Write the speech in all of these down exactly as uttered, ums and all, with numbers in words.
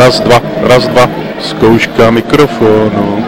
Raz, dva, raz, dva, zkouška mikrofonu.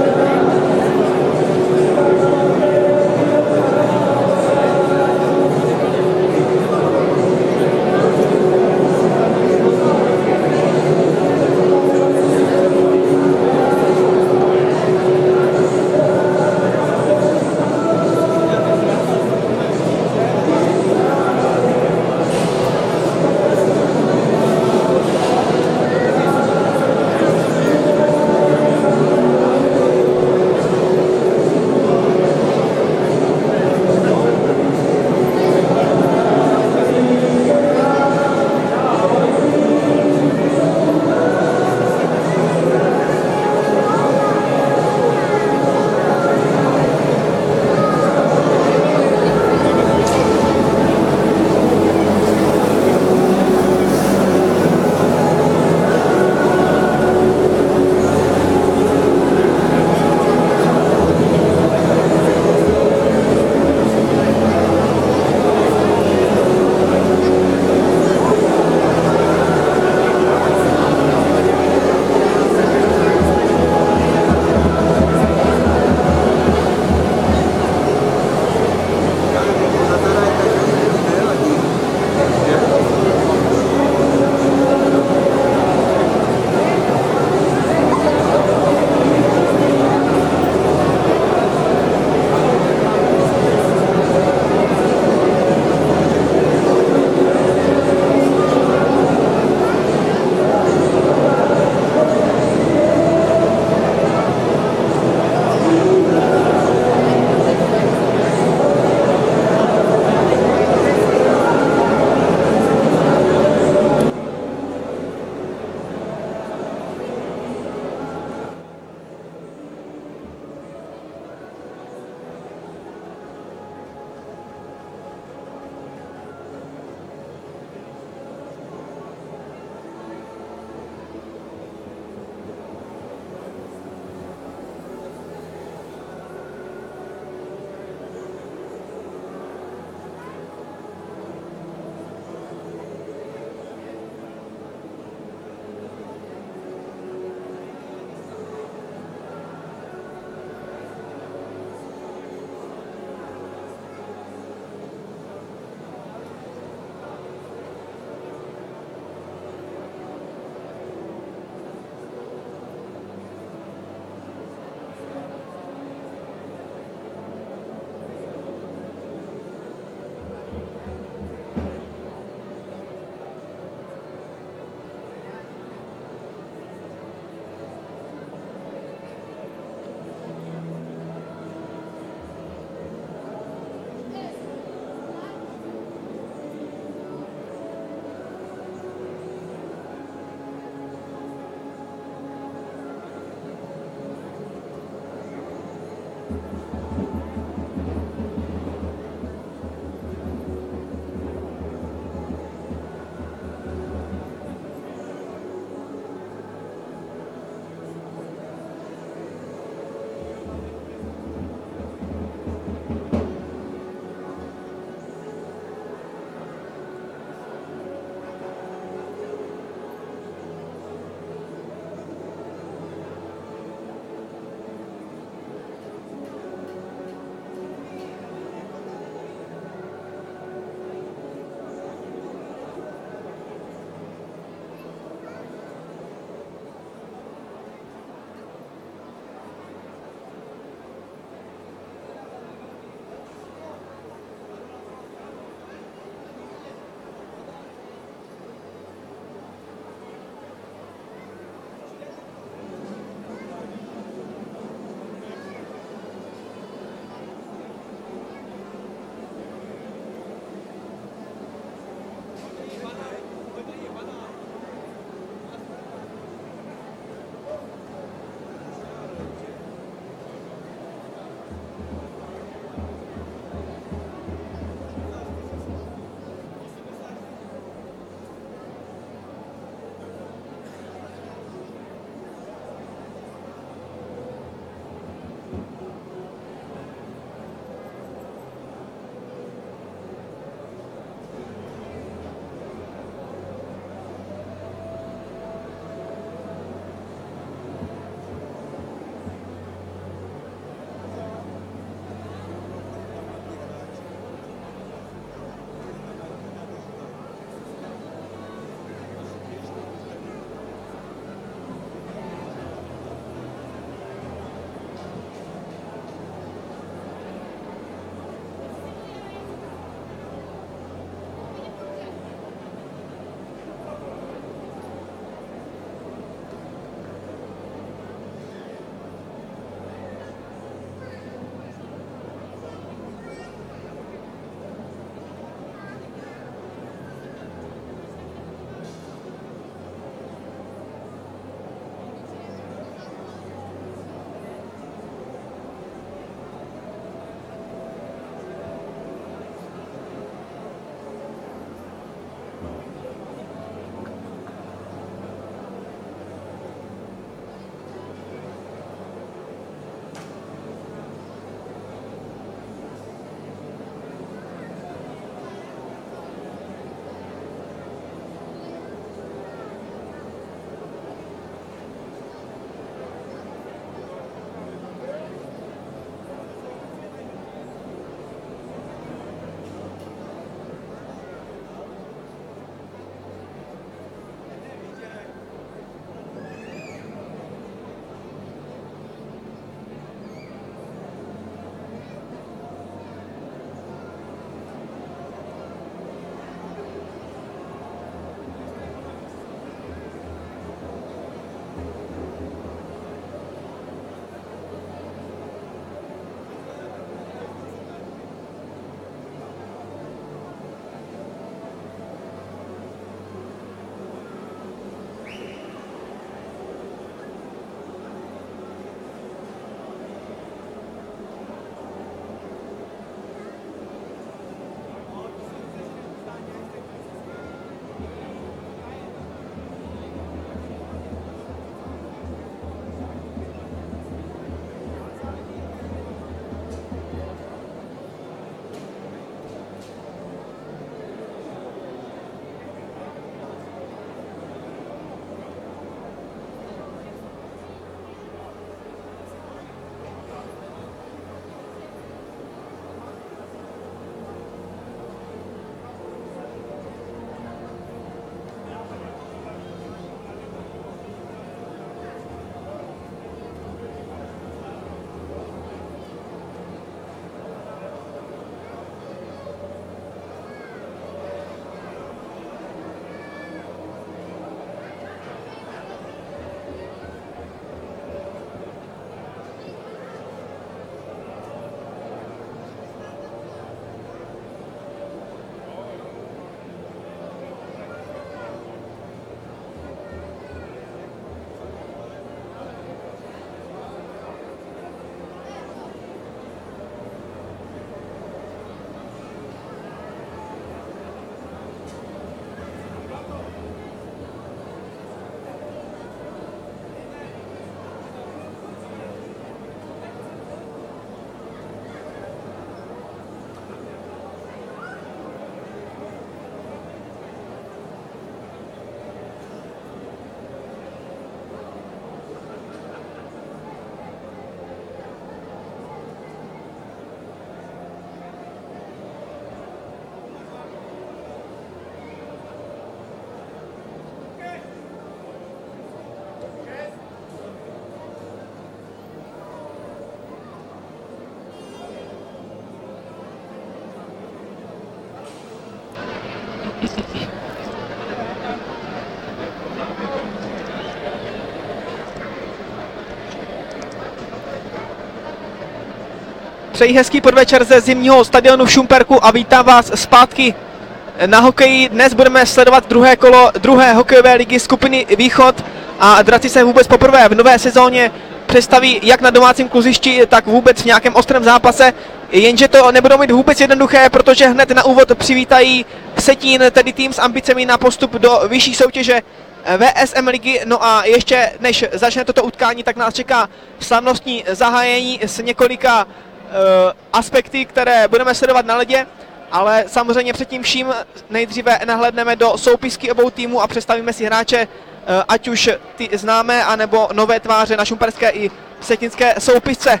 Přeji hezký podvečer ze zimního stadionu v Šumperku a vítám vás zpátky na hokeji. Dnes budeme sledovat druhé kolo druhé hokejové ligy skupiny Východ a draci se vůbec poprvé v nové sezóně představí jak na domácím kluzišti, tak vůbec v nějakém ostrém zápase. Jenže to nebudou mít vůbec jednoduché, protože hned na úvod přivítají Vsetín, tedy tým s ambicemi na postup do vyšší soutěže V S M ligy. No a ještě než začne toto utkání, tak nás čeká slavnostní zahájení s několika uh, aspekty, které budeme sledovat na ledě, ale samozřejmě předtím vším nejdříve nahlédneme do soupisky obou týmů a představíme si hráče, uh, ať už ty známé, anebo nové tváře na šumperské i vsetinské soupisce.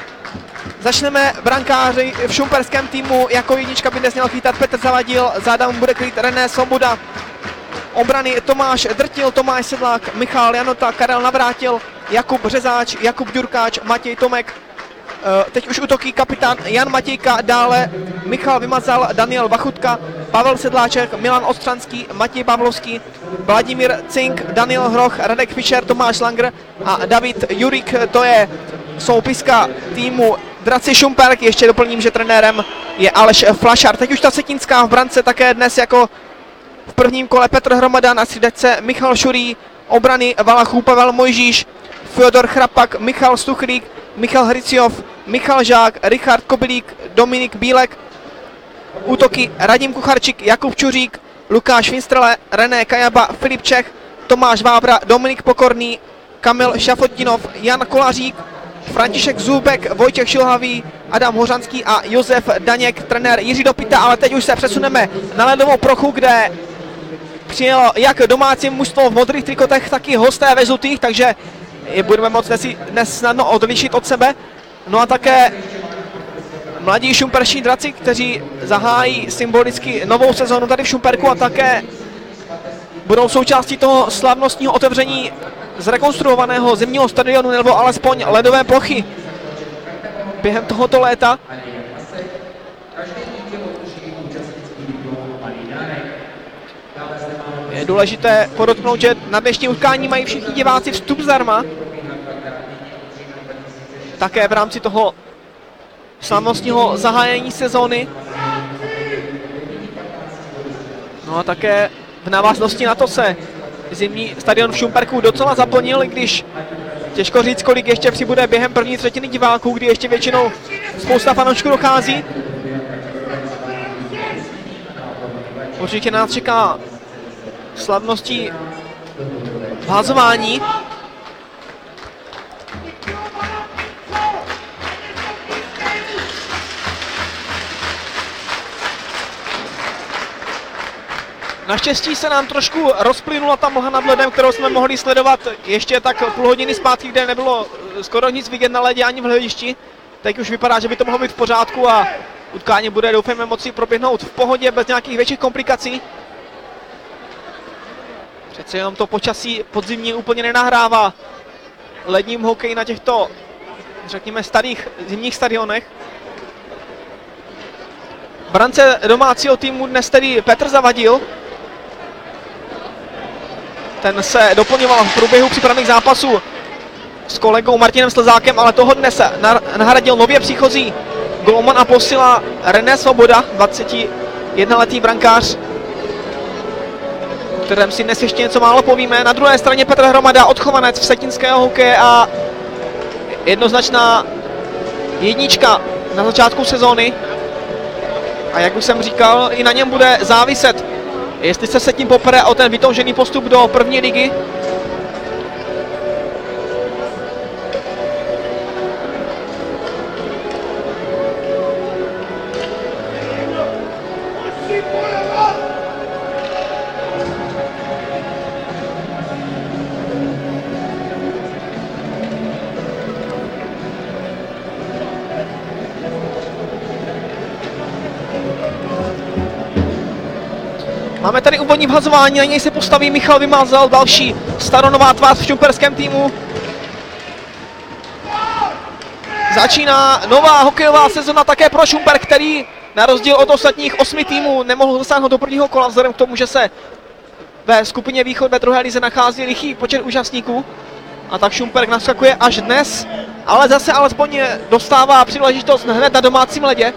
Začneme brankáři v šumperském týmu. Jako jednička by dnes měl chytat Petr Zavadil, záda mu bude kryt René Svoboda. Obrany Tomáš Drtil, Tomáš Sedlák, Michal Janota, Karel Navrátil, Jakub Řezáč, Jakub Ďurkáč, Matěj Tomek. Teď už útoky kapitán Jan Matějka, dále Michal Vymazal, Daniel Vachutka, Pavel Sedláček, Milan Ostřanský, Matěj Pavlovský, Vladimír Cink, Daniel Hroch, Radek Fischer, Tomáš Langer a David Jurik. To je soupiska týmu Draci Šumperk. Ještě doplním, že trenérem je Aleš Flašar. Teď už ta vsetínská v brance také dnes jako v prvním kole Petr Hromada, na střídačce Michal Šurý, obrany Valachů Pavel Mojžíš, Fyodor Chrapak, Michal Stuchlík, Michal Hriciov, Michal Žák, Richard Kobilík, Dominik Bílek. Útoky Radim Kucharčík, Jakub Čuřík, Lukáš Finstrele, René Kajaba, Filip Čech, Tomáš Vábra, Dominik Pokorný, Kamil Šafotinov, Jan Kolařík, František Zůbek, Vojtěch Šilhavý, Adam Hořanský a Josef Daněk, trenér Jiří Dopita. Ale teď už se přesuneme na ledovou plochu, kde přijelo jak domácí mužstvo v modrých trikotech, tak i hosté ve žlutých, takže je budeme moct dnes, dnes snadno odlišit od sebe. No a také mladí šumperští draci, kteří zahájí symbolicky novou sezónu tady v Šumperku a také budou součástí toho slavnostního otevření zrekonstruovaného zimního stadionu, nebo alespoň ledové plochy během tohoto léta. Je důležité podotknout, že na dnešní utkání mají všichni diváci vstup zdarma. Také v rámci toho slavnostního zahájení sezóny. No a také v návaznosti na to se zimní stadion v Šumperku docela zaplnil, když těžko říct, kolik ještě přibude během první třetiny diváků, kdy ještě většinou spousta fanoušků dochází. Určitě nás čeká slavností házování. Naštěstí se nám trošku rozplynula ta mlha nad ledem, kterou jsme mohli sledovat ještě tak půl hodiny zpátky, kde nebylo skoro nic vidět na ledě ani v hledišti. Teď už vypadá, že by to mohlo být v pořádku a utkání bude, doufejme, moci proběhnout v pohodě, bez nějakých větších komplikací. Přece jenom to počasí podzimní úplně nenahrává ledním hokej na těchto, řekněme, starých zimních stadionech. V brance domácího týmu dnes tedy Petr Zavadil. Ten se doplňoval v průběhu přípravných zápasů s kolegou Martinem Slzákem, ale toho dnes nahradil nově příchozí golman a posila René Svoboda, dvacetijednoletý brankář, o kterém si dnes ještě něco málo povíme. Na druhé straně Petr Hromada, odchovanec vsetínského hokeje a jednoznačná jednička na začátku sezóny. A jak už jsem říkal, i na něm bude záviset, jestli se Vsetín popere o ten vytoužený postup do první ligy. Máme tady úvodní vhazování, na něj se postaví Michal Vymazal, další staronová tvář v šumperském týmu. Začíná nová hokejová sezona také pro Šumperk, který na rozdíl od ostatních osmi týmů nemohl zasáhnout do prvního kola vzhledem k tomu, že se ve skupině Východ ve druhé lize nachází lichý počet účastníků. A tak Šumperk naskakuje až dnes ale zase alespoň dostává příležitost hned na domácím ledě.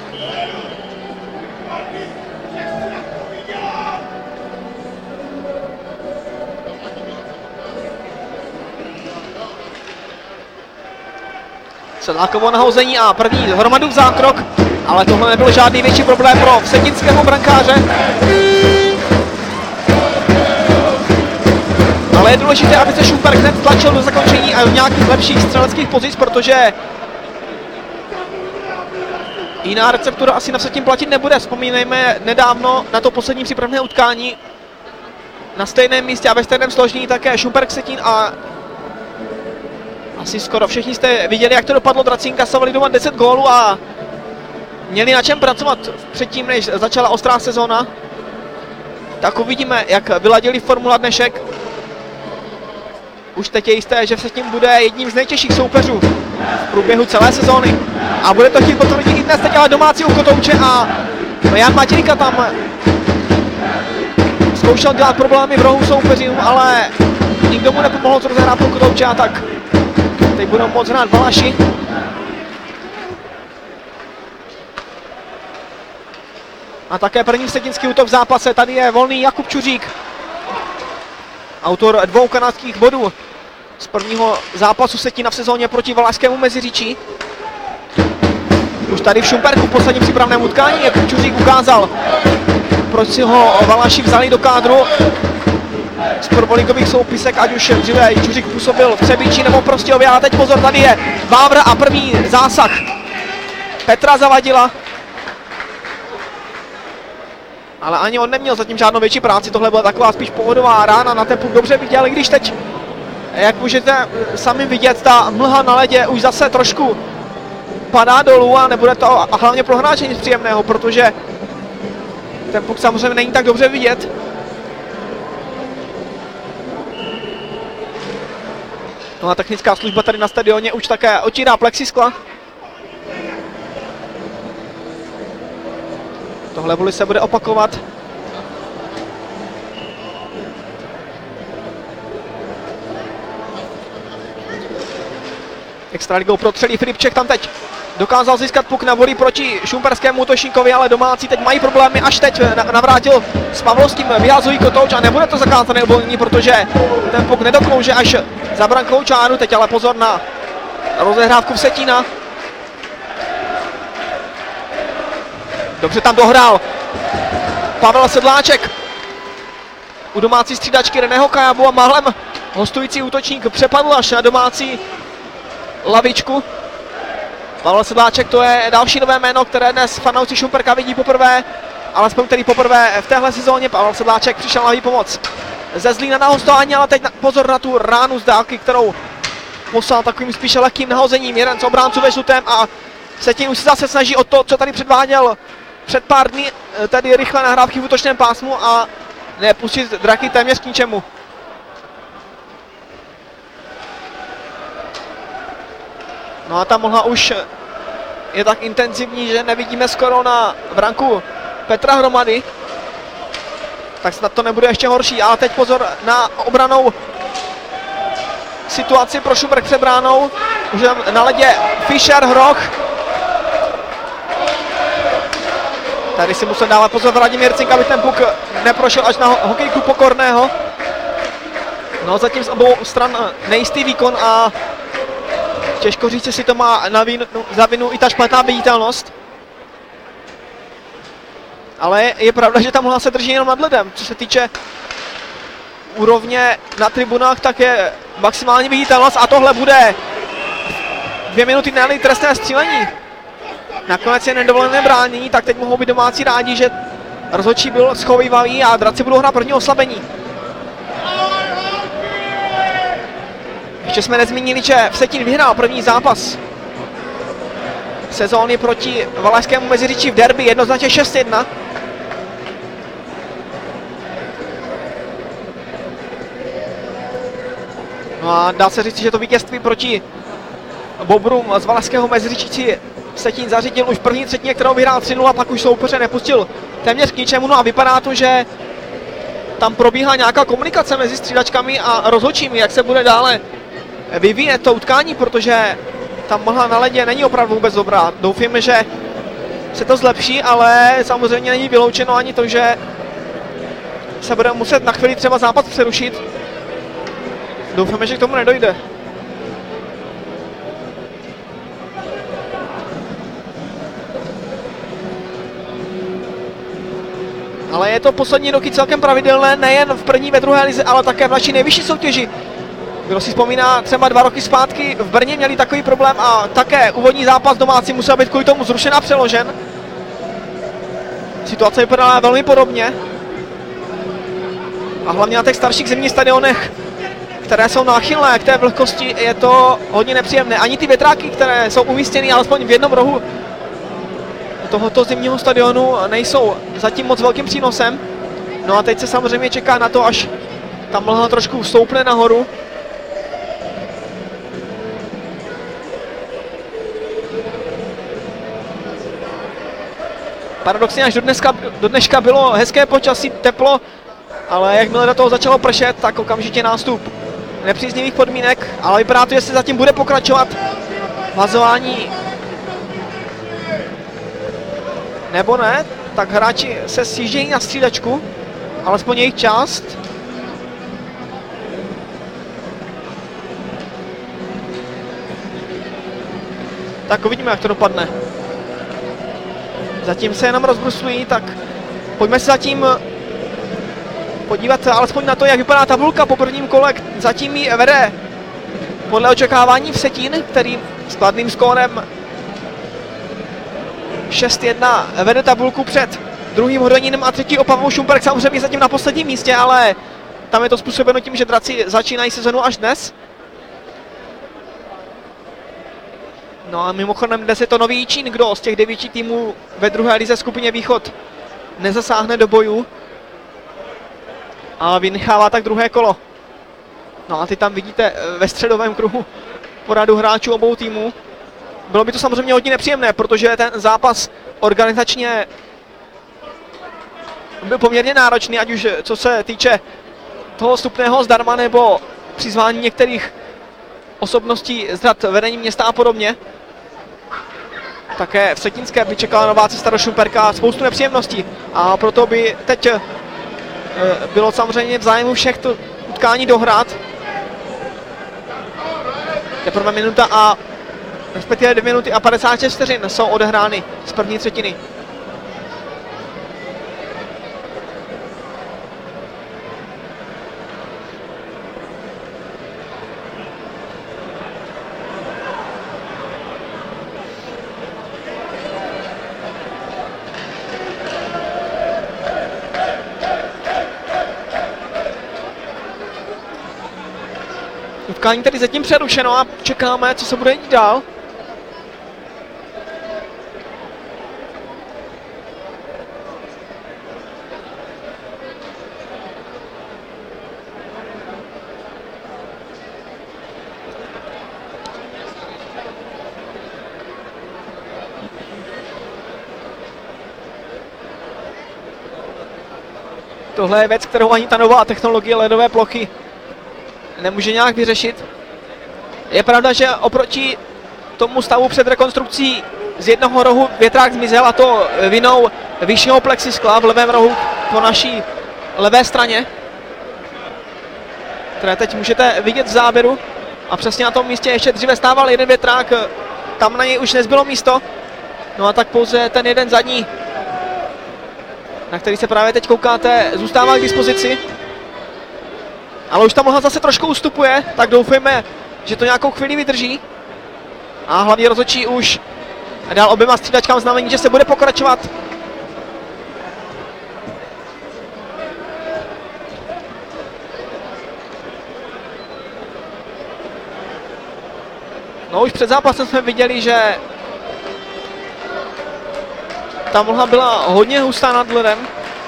Sedlákovo nahození a první hromadu v zákrok, ale tohle nebyl žádný větší problém pro vsetinského brankáře. Ale je důležité, aby se Šumperk hned tlačil do zakončení a do nějakých lepších střeleckých pozic, protože jiná receptura asi na Vsetín platit nebude. Vzpomínejme nedávno na to poslední přípravné utkání na stejném místě a ve stejném složení také Šumperk Vsetín a asi skoro všichni jste viděli, jak to dopadlo. Draci inkasovali doma deset gólů a měli na čem pracovat předtím, než začala ostrá sezóna. Tak uvidíme, jak vyladili formula dnešek. Už teď je jisté, že Vsetín bude jedním z nejtěžších soupeřů v průběhu celé sezóny. A bude to chtít potvrdit i dnes, teď ale domácí u Kotouče a Jan Matějka tam zkoušel dělat problémy v rohu soupeřům, ale nikdo mu nepomohl, co rozehrát pro Kotouče a tak teď budou moc hrát Valaši. A také první vsetinský útok v zápase, tady je volný Jakub Čuřík. Autor dvou kanadských bodů z prvního zápasu Vsetína v sezóně proti Valašskému Meziříčí. Už tady v Šumperku v posledním přípravném utkání Jakub Čuřík ukázal, proč si ho Valaši vzali do kádru z prvoligových soupisek, ať už dříve Čuřík působil v Třebíči nebo Prostějově, ale teď pozor, tady je Vávra a první zásah Petra Zavadila. Ale ani on neměl zatím žádnou větší práci, tohle byla taková spíš pohodová rána, na ten puk dobře viděl, i když teď, jak můžete sami vidět, ta mlha na ledě už zase trošku padá dolů a nebude to a hlavně pro hráče nic příjemného, protože ten puk samozřejmě není tak dobře vidět. No a technická služba tady na stadioně už také otírá plexiskla. Tohle vůli se bude opakovat. Extraligou protřelý Filipček tam teď dokázal získat puk na voli proti šumperskému útočníkovi, ale domácí teď mají problémy, až teď navrátil s Pavlovským, vyhazují Kotouč a nebude to zakázané uvolnění, protože ten puk nedoklouže až za brankou čáru, teď ale pozor na rozehrávku Vsetína. Dobře tam dohrál Pavel Sedláček u domácí střídačky Reného Kajabu a málem hostující útočník přepadl až na domácí lavičku. Pavel Sedláček, to je další nové jméno, které dnes fanoušci Šumperka vidí poprvé, alespoň který poprvé v téhle sezóně. Pavel Sedláček přišel na výpomoc ze Zlína na hostování, ale teď na, pozor na tu ránu z dálky, kterou poslal takovým spíše lehkým nahozením. Jeden z obránců ve žlutém a Vsetín už se zase snaží o to, co tady předváděl před pár dny, tedy rychle nahrávky v útočném pásmu a nepustit draky téměř k ničemu. No a ta mlha už je tak intenzivní, že nevidíme skoro na branku Petra Hromady. Tak snad to nebude ještě horší, ale teď pozor na obranou situaci pro Šumperk před bránou. Už na ledě Fischer, Hroch. Tady si musel dávat pozor Vladimír Cink, aby ten puk neprošel až na hokejku Pokorného. No zatím z obou stran nejistý výkon a těžko říct, jestli to má na vínu, za vinu i ta špatná viditelnost. Ale je pravda, že ta mlha se drží jenom nad ledem. Co se týče úrovně na tribunách, tak je maximální viditelnost a tohle bude dvě minuty ne trestné střílení. Nakonec je nedovolené bránění, tak teď mohou být domácí rádi, že rozhodčí byl schovývavý a Draci budou hrát první oslabení. Ještě jsme nezmínili, že Vsetín vyhrál první zápas sezóny proti Valašskému Meziříčí v derby jednoznačně šest jedna. No a dá se říct, že to vítězství proti Bobrům z Valašského Meziříčí Vsetín zařídil už v první třetině, kterou vyhrál tři nula, pak už soupeře nepustil téměř k ničemu. No a vypadá to, že tam probíhá nějaká komunikace mezi střídačkami a rozhodčími, jak se bude dále vyvíjet to utkání, protože ta mlha na ledě není opravdu vůbec dobrá. Doufíme, že se to zlepší, ale samozřejmě není vyloučeno ani to, že se bude muset na chvíli třeba zápas přerušit. Doufáme, že k tomu nedojde. Ale je to poslední roky celkem pravidelné, nejen v první, ve druhé lize, ale také v naší nejvyšší soutěži. Kdo si vzpomíná, třeba dva roky zpátky v Brně měli takový problém a také úvodní zápas domácí musel být kvůli tomu zrušen a přeložen. Situace vypadala velmi podobně. A hlavně na těch starších zimních stadionech, které jsou náchylné k té vlhkosti, je to hodně nepříjemné. Ani ty větráky, které jsou umístěny alespoň v jednom rohu tohoto zimního stadionu, nejsou zatím moc velkým přínosem. No a teď se samozřejmě čeká na to, až ta mlha trošku stoupne nahoru. Paradoxně až do, dneska, do dneška bylo hezké počasí, teplo, ale jakmile do toho začalo pršet, tak okamžitě nástup nepříznivých podmínek, ale vypadá to, že se zatím bude pokračovat vazování. Nebo ne, tak hráči se sjíždějí na střídačku, alespoň jejich část. Tak uvidíme, jak to dopadne. Zatím se jenom rozbruslují, tak pojďme se zatím podívat alespoň na to, jak vypadá tabulka po prvním kole. Zatím ji vede podle očekávání Vsetín, který s kladným skórem šest jedna vede tabulku před druhým Hodonínem a třetí Opavou. Šumperk samozřejmě zatím na posledním místě, ale tam je to způsobeno tím, že draci začínají sezonu až dnes. No a mimochodem dnes je to nový Jičín, kdo z těch devíti týmů ve druhé lize skupině Východ nezasáhne do bojů a vynechává tak druhé kolo. No a ty tam vidíte ve středovém kruhu poradu hráčů obou týmů. Bylo by to samozřejmě hodně nepříjemné, protože ten zápas organizačně byl poměrně náročný, ať už co se týče toho vstupného zdarma nebo přizvání některých osobností z řad vedení města a podobně. Také v Vsetínské by čekala nová cesta do Šumperka, spoustu nepříjemností a proto by teď e, bylo samozřejmě v zájmu všech to utkání dohrát. Teprve minuta a respektive dvě minuty a padesát šest vteřin jsou odehrány z první třetiny. Utkání tedy zatím přerušeno a čekáme, co se bude dít dál. Tohle je věc, kterou ani ta nová technologie ledové plochy nemůže nějak vyřešit. Je pravda, že oproti tomu stavu před rekonstrukcí z jednoho rohu větrák zmizel, a to vinou vyššího plexiskla v levém rohu po naší levé straně, které teď můžete vidět v záběru. A přesně na tom místě ještě dříve stával jeden větrák, tam na něj už nezbylo místo. No a tak pouze ten jeden zadní, na který se právě teď koukáte, zůstává k dispozici. Ale už ta mlha zase trošku ustupuje, tak doufujeme, že to nějakou chvíli vydrží. A hlavně rozhodčí už dal oběma střídačkám znamení, že se bude pokračovat. No už před zápasem jsme viděli, že ta mlha byla hodně hustá nad ledem.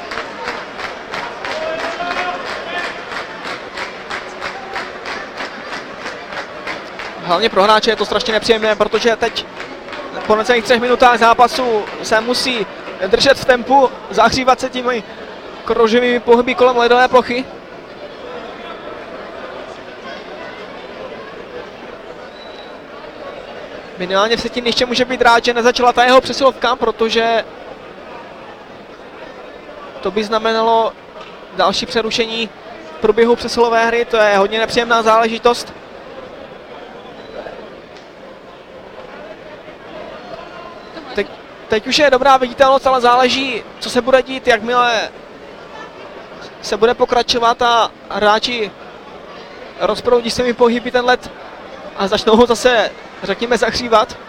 Hlavně pro hráče je to strašně nepříjemné, protože teď po necelých třech minutách zápasu se musí držet v tempu, zahřívat se těmi krouživými pohyby kolem ledové plochy. Minimálně Vsetín ještě může být rád, že nezačala ta jeho přesilovka, protože to by znamenalo další přerušení v průběhu přesilové hry, to je hodně nepříjemná záležitost. Teď, teď už je dobrá viditelnost, ale záleží, co se bude dít, jakmile se bude pokračovat a hráči rozproudí svými pohyby ten led a začnou ho zase, řekněme, zahřívat.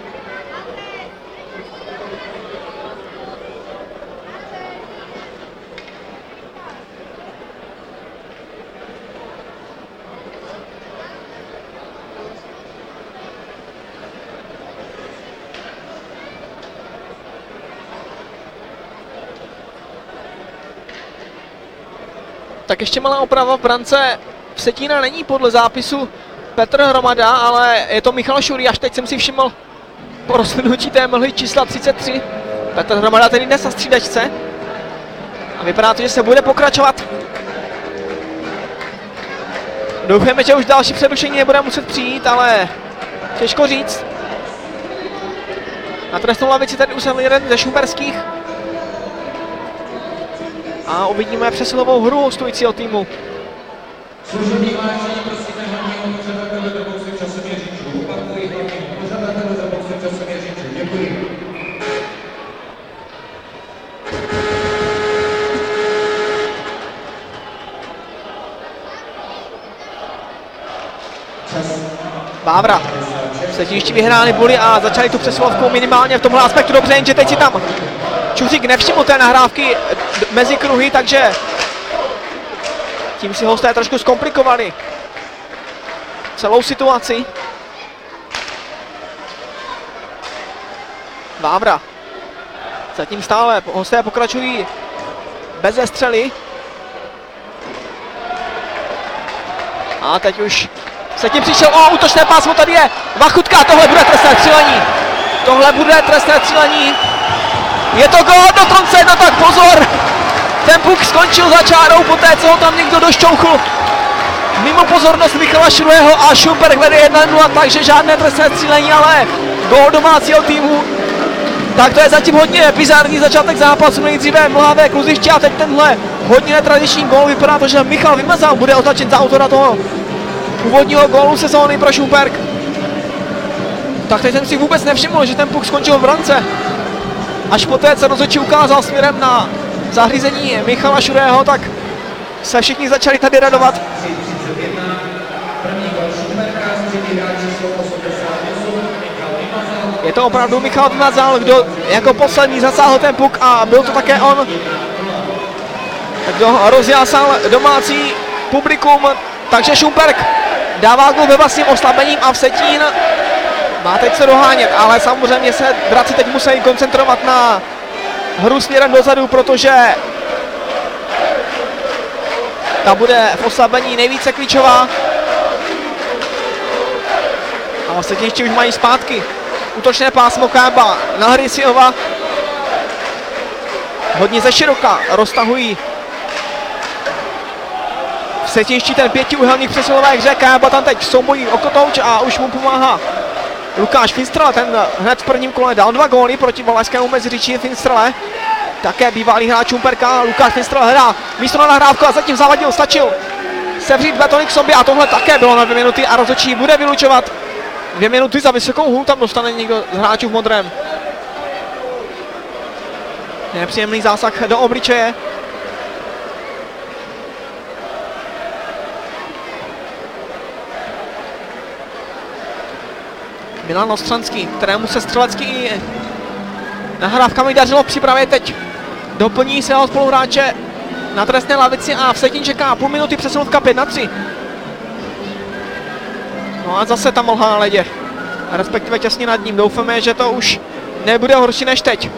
Tak ještě malá oprava v brance Vsetína není podle zápisu Petr Hromada, ale je to Michal Šurý, až teď jsem si všiml po rozvinutí té mlhy čísla třicet tři. Petr Hromada tedy dnes na střídačce a vypadá to, že se bude pokračovat. Doufáme, že už další přerušení nebude muset přijít, ale těžko říct. Na trestnou lavici tady usedl jeden ze šumperských. A uvidíme přesilovou hru hostujícího týmu. Služební vážení, prosíme hlavně o pořadatele do boxu časoměříčů. Opakuji hlavně o pořadatele do boxu časoměříčů. Děkuji. Vávra. Vsetíništi vyhráli boli a začali tu přesilovku minimálně v tomhle aspektu dobře, jenže teď si tam Čuřík nevšiml té nahrávky mezi kruhy, takže tím si hosté trošku zkomplikovali celou situaci. Vávra. Zatím stále hosté pokračují beze střely. A teď už se tím přišel, o, útočné pásmo tady je, Vachutka, tohle bude trestné střílení. Tohle bude trestné střílení. Je to gól dokonce, no tak pozor. Ten puk skončil za čárou poté, co ho tam někdo došťouchl. Mimo pozornost Michala Šurého a Šumperk vede jedna nula, takže žádné trestné střílení, ale gól domácího týmu. Tak to je zatím hodně bizarní začátek zápasu, nejdříve mlávé kluziště a teď tenhle hodně netradiční gól. Vypadá to, že Michal Vymazal bude označen za autora toho původního gólu sezóny pro Šumperk. Tak teď jsem si vůbec nevšiml, že ten puk skončil v brance. Až poté, co rozhodčí ukázal směrem na zahlízení Michala Šurého, tak se všichni začali tady radovat. Je to opravdu Michal Vymazal, kdo jako poslední zasáhl ten puk a byl to také on, kdo rozjásal domácí publikum, takže Šumperk dává gól ve vlastním oslabením a Vsetín má teď se dohánět, ale samozřejmě se draci teď musí koncentrovat na hru směrem dozadu, protože ta bude v oslabení nejvíce klíčová. A Vsetín ještě už mají zpátky útočné pásmo Kába na Hrysiova. Hodně ze široka roztahují Vsetíništi ten pětiúhelník přesilové hře. Kába tam teď soubojí o kotouč a už mu pomáhá Lukáš Finstrele, ten hned v prvním kole dal dva góly proti Valašskému Meziříčí. Finstrele, také bývalý hráč Šumperka. Lukáš Finstrele hledá místo na nahrávku a zatím Zavadil stačil sevřít betony k sobě a tohle také bylo na dvě minuty a rozhodčí bude vylučovat. Dvě minuty za vysokou hůl tam dostane někdo z hráčů v modrém. Nepříjemný zásah do obličeje. Milan Ostranský, kterému se střelecký nahrávkami dařilo v přípravě, teď doplní svého spoluhráče na trestné lavici a Vsetín čeká půl minuty přesilovka pět na tři. No a zase ta mlha na ledě, respektive těsně nad ním. Doufáme, že to už nebude horší než teď.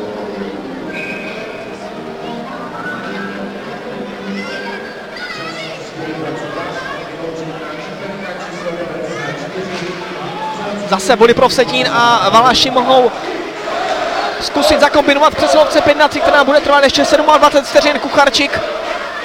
Zase body pro Vsetín a Valaši mohou zkusit zakombinovat přesilovce pět na tři, která bude trvat ještě dvacet sedm vteřin. Kucharčík.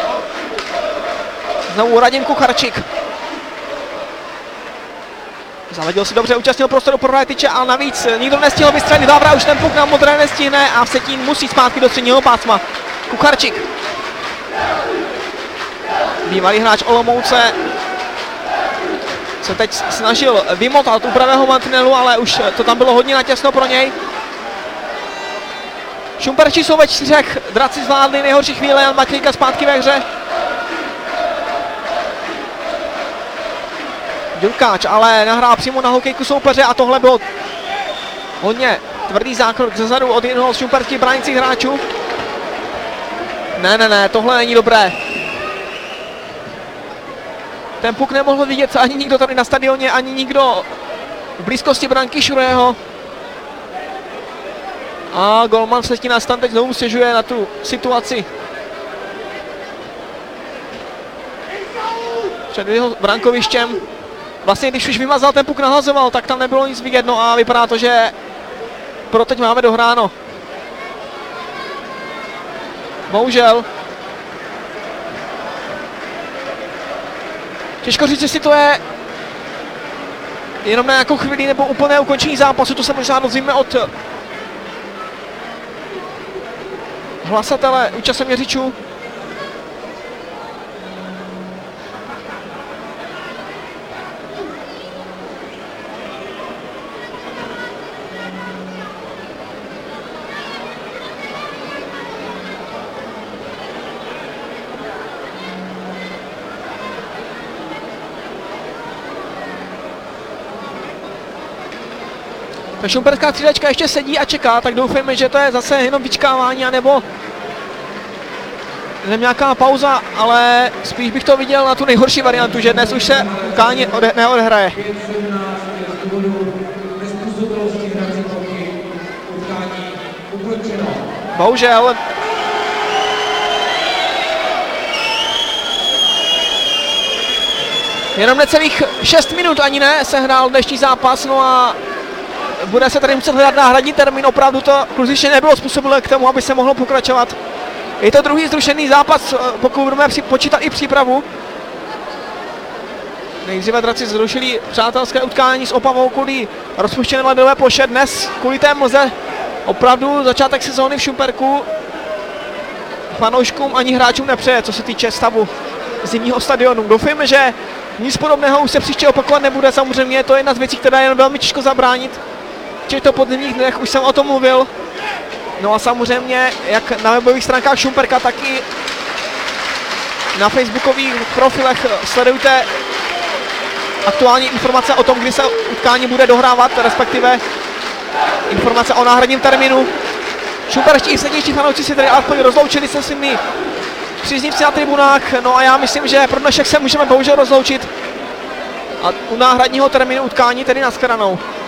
Znovu Radim Kucharčík. Zavedil si dobře, účastnil prostoru pro Rajtyče, ale navíc nikdo nestihl vystřelit. Vávra už ten puk na modré nestihne a Vsetín musí zpátky do středního pásma. Kucharčík. Bývalý hráč Olomouce se teď snažil vymotat u pravého mantinelu, ale už to tam bylo hodně natěsno pro něj. Šumperči jsou ve čtyřech, Draci zvládli nejhorší chvíle, Jan Maklíka zpátky ve hře. Ďurkáč ale nahrál přímo na hokejku soupeře a tohle byl hodně tvrdý zákrok zezadu od jednoho z Šumperských bránících hráčů. Ne, ne, ne, tohle není dobré. Ten puk nemohl vidět ani nikdo tady na stadioně, ani nikdo v blízkosti branky Šureho. A golman Vsetína Stan teď znovu stěžuje na tu situaci. Před jeho brankovištěm. Vlastně když už vymazal ten puk, nahlazoval, tak tam nebylo nic vidět, no a vypadá to, že pro teď máme dohráno. Bohužel. Těžko říct, jestli to je jenom na nějakou chvíli nebo úplné ukončení zápasu, to se možná dozvíme od hlasatele u časoměřičů. Ta šumperská střídačka ještě sedí a čeká, tak doufejme, že to je zase jenom vyčkávání, anebo nějaká pauza, ale spíš bych to viděl na tu nejhorší variantu, že dnes už se utkání ode, neodehraje. Bohužel. Jenom necelých šest minut, ani ne, se hrál dnešní zápas, no a bude se tady muset hledat náhradní termín, opravdu to kluziště nebylo způsobilé k tomu, aby se mohlo pokračovat. Je to druhý zrušený zápas, pokud budeme počítat i přípravu. Nejdříve Draci zrušili přátelské utkání s Opavou kvůli rozpuštěné ledové ploše. Dnes kvůli té mlze opravdu začátek sezóny v Šumperku fanouškům ani hráčům nepřeje, co se týče stavu zimního stadionu. Doufujeme, že nic podobného už se příště opakovat nebude. Samozřejmě je to jedna z věcí, která je velmi těžko zabránit. V těchto podzimních dnech už jsem o tom mluvil. No a samozřejmě, jak na webových stránkách Šumperka, tak i na facebookových profilech sledujte aktuální informace o tom, kdy se utkání bude dohrávat, respektive informace o náhradním termínu. Šumperští i vsetíčtí fanoušci si tady alespoň rozloučili se svými příznivci na tribunách, no a já myslím, že pro dnešek se můžeme bohužel rozloučit a u náhradního termínu utkání tedy nashledanou.